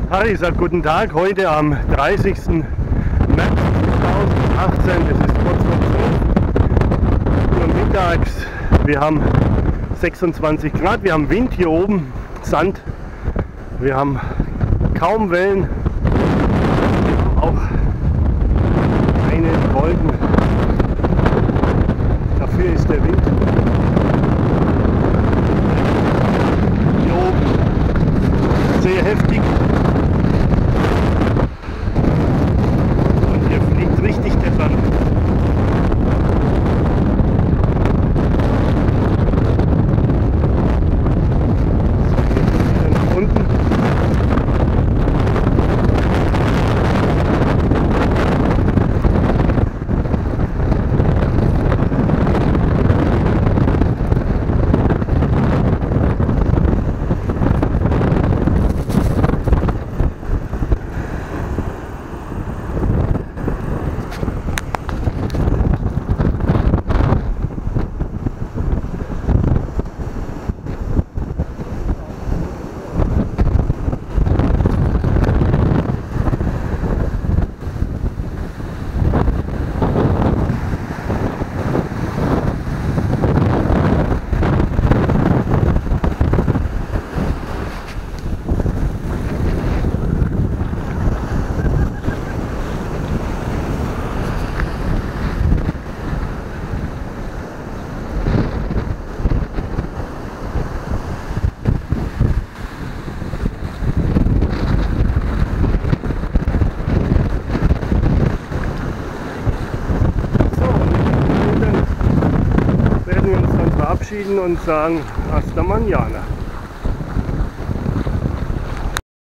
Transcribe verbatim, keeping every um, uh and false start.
Harry sagt guten Tag, heute am dreißigsten März zweitausendachtzehn, es ist kurz vor zwölf Uhr mittags, wir haben sechsundzwanzig Grad, wir haben Wind hier oben, Sand, wir haben kaum Wellen, auch keine Wolken, dafür ist der Wind hier oben sehr heftig. Richtig deppern. So, nach unten. Und sagen hasta mañana.